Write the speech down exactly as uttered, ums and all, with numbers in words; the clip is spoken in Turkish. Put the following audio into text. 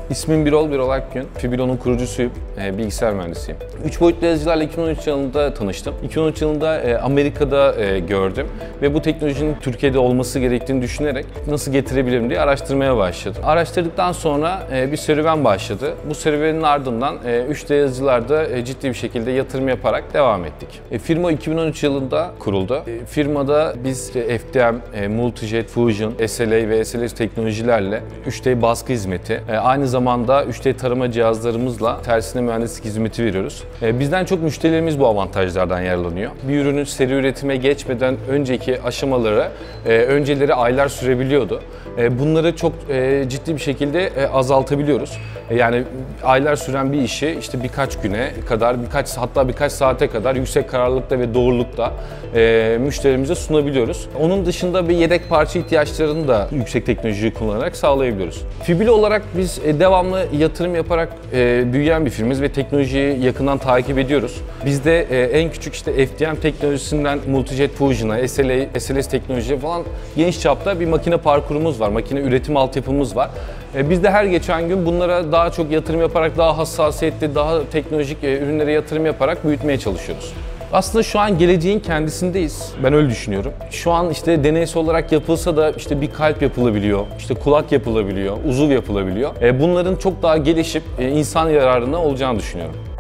İsmim Birol, Birol Akgün. Fibilon'un kurucusuyum, e, bilgisayar mühendisiyim. Üç boyutlu yazıcılarla iki bin on üç yılında tanıştım. iki bin on üç yılında e, Amerika'da e, gördüm ve bu teknolojinin Türkiye'de olması gerektiğini düşünerek nasıl getirebilirim diye araştırmaya başladım. Araştırdıktan sonra e, bir serüven başladı. Bu serüvenin ardından e, üç D yazıcılarda e, ciddi bir şekilde yatırım yaparak devam ettik. E, firma iki bin on üç yılında kuruldu. E, firmada biz işte F D M, e, Multijet, Fusion, S L A ve S L S teknolojilerle üç D baskı hizmeti, e, aynı zamanda üç D tarama cihazlarımızla tersine mühendislik hizmeti veriyoruz. E, bizden çok müşterilerimiz bu avantajlardan yararlanıyor. Bir ürünün seri üretime geçmeden önceki aşamaları e, önceleri aylar sürebiliyordu. E, bunları çok e, ciddi bir şekilde e, azaltabiliyoruz. E, yani aylar süren bir işi işte birkaç güne kadar, birkaç hatta birkaç saate kadar yüksek kararlılıkta ve doğrulukta e, müşterimize sunabiliyoruz. Onun dışında bir yedek parça ihtiyaçlarını da yüksek teknolojiyi kullanarak sağlayabiliyoruz. Fibilo olarak biz e, devamlı yatırım yaparak e, büyüyen bir firmiz ve teknolojiyi yakından takip ediyoruz. Bizde e, en küçük işte F D M teknolojisinden Multijet Fusion'a, S L A, S L S teknolojiye falan geniş çapta bir makine parkurumuz var, makine üretim altyapımız var. E, biz de her geçen gün bunlara daha çok yatırım yaparak, daha hassasiyetli, daha teknolojik e, ürünlere yatırım yaparak büyütmeye çalışıyoruz. Aslında şu an geleceğin kendisindeyiz. Ben öyle düşünüyorum. Şu an işte deneysel olarak yapılsa da işte bir kalp yapılabiliyor, işte kulak yapılabiliyor, uzuv yapılabiliyor. E, bunların çok daha gelişip e, insan yararına olacağını düşünüyorum.